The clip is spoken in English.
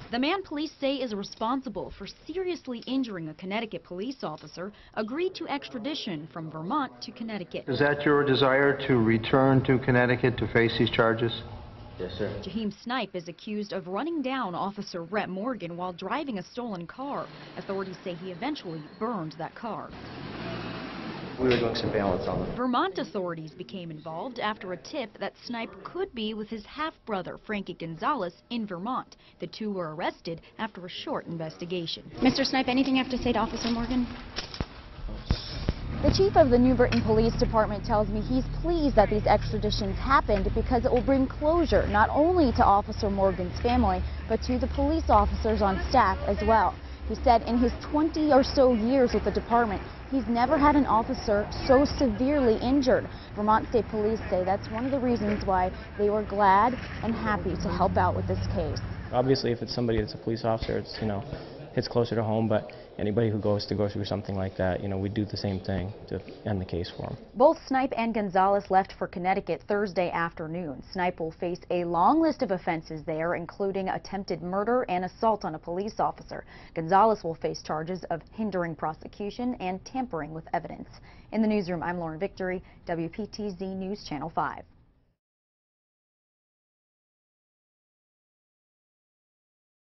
The man police say is responsible for seriously injuring a Connecticut police officer agreed to extradition from Vermont to Connecticut. Is that your desire to return to Connecticut to face these charges? Yes, sir. Jaheim Snipe is accused of running down Officer Rhett Morgan while driving a stolen car. Authorities say he eventually burned that car. We were doing surveillance on them. Vermont authorities became involved after a tip that Snipe could be with his half-brother, Frankie Gonzalez, in Vermont. The two were arrested after a short investigation. Mr. Snipe, anything you have to say to Officer Morgan? The chief of the New Britain Police Department tells me he's pleased that these extraditions happened because it will bring closure not only to Officer Morgan's family, but to the police officers on staff as well. He said in his 20 or so years with the department, he's never had an officer so severely injured. Vermont State Police say that's one of the reasons why they were glad and happy to help out with this case. Obviously, if it's somebody that's a police officer, it's, it's closer to home, but anybody who goes through something like that, we do the same thing to end the case for them. Both Snipe and Gonzalez left for Connecticut Thursday afternoon. Snipe will face a long list of offenses there, including attempted murder and assault on a police officer. Gonzalez will face charges of hindering prosecution and tampering with evidence. In the newsroom, I'm Lauren Victory, WPTZ News Channel 5.